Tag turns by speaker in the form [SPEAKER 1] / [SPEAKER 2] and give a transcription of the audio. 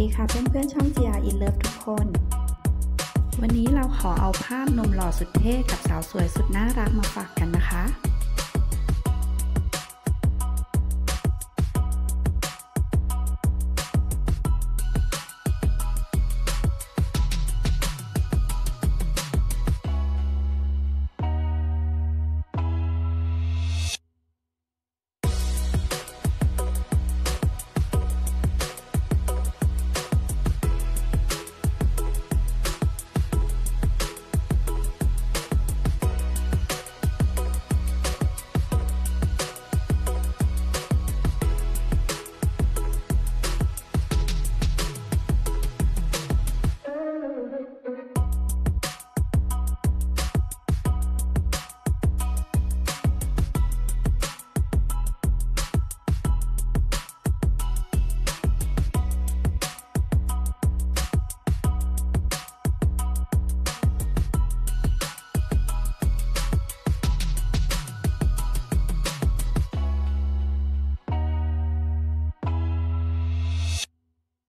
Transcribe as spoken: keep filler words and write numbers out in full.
[SPEAKER 1] ดีค่ะเพื่อนๆช่อง จี อาร์ In Love ทุกคนวันนี้เราขอเอาภาพหนุ่มหล่อสุดเท่กับสาวสวยสุดน่ารักมาฝากกันนะคะ